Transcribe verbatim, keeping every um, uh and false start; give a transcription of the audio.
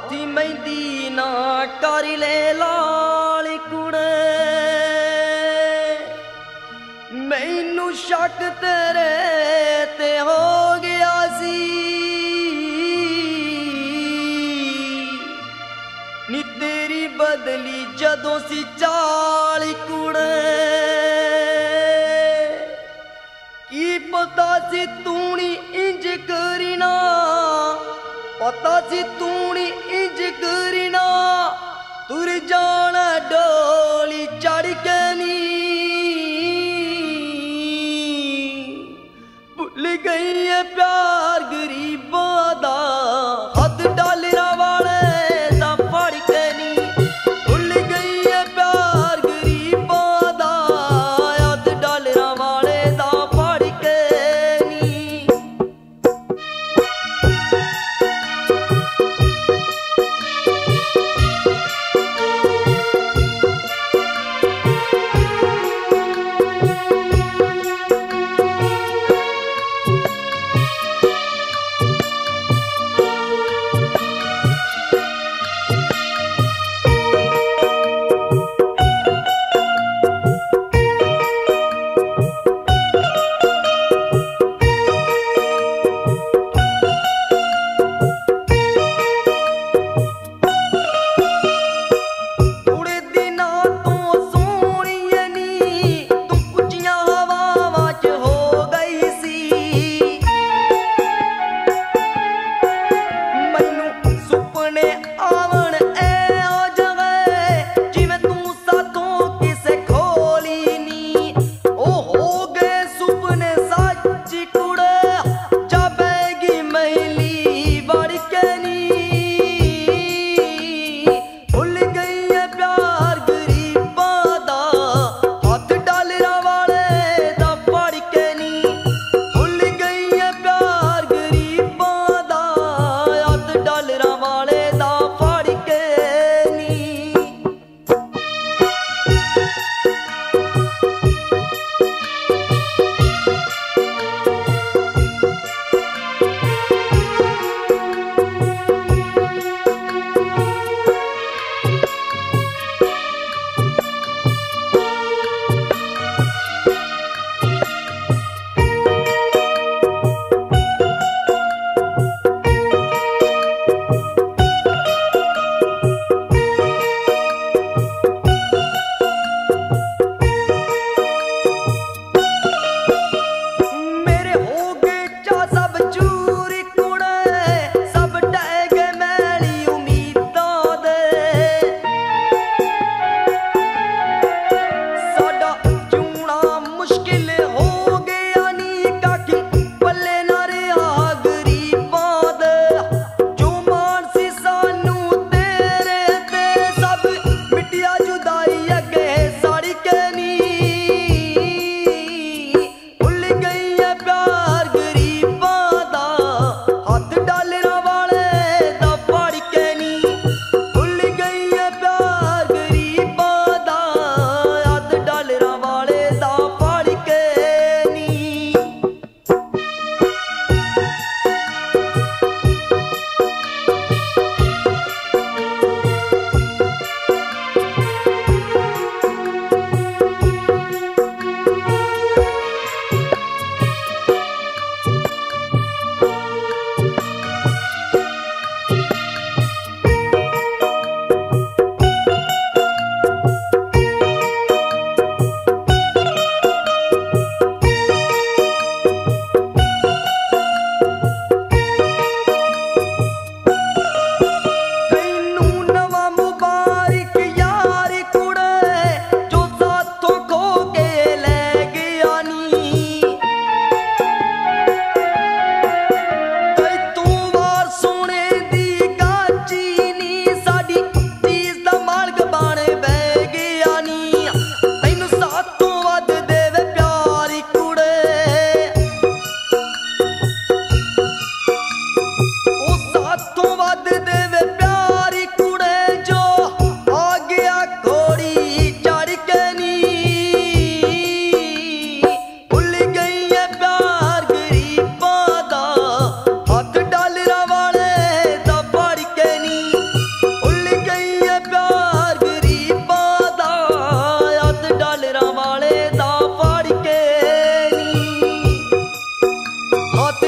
हाथी मेहंदी ना कर ले लाल कुड़े मैनू शक तेरे ते हो गया सी नी तेरी बदली जदों सी चाल कुड़े की पता सी तू नी इंज करीना पता सी तू नी इंज करीना तुर जाना डोली चढ़ के नी भुल गई है प्यार गरीबां दा हद डालरा वाले दा फड़ के नी भुल गई है प्यार गरीबां दा हद डालरा वाले दा फड़ के नी। हाथ